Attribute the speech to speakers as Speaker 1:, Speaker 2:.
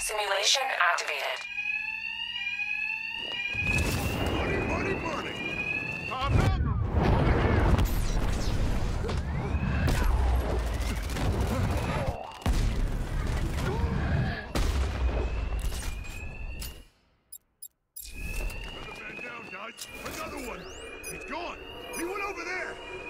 Speaker 1: Simulation activated.
Speaker 2: Money, money, money! Another man down, guys! Another one! He's gone! He went over there!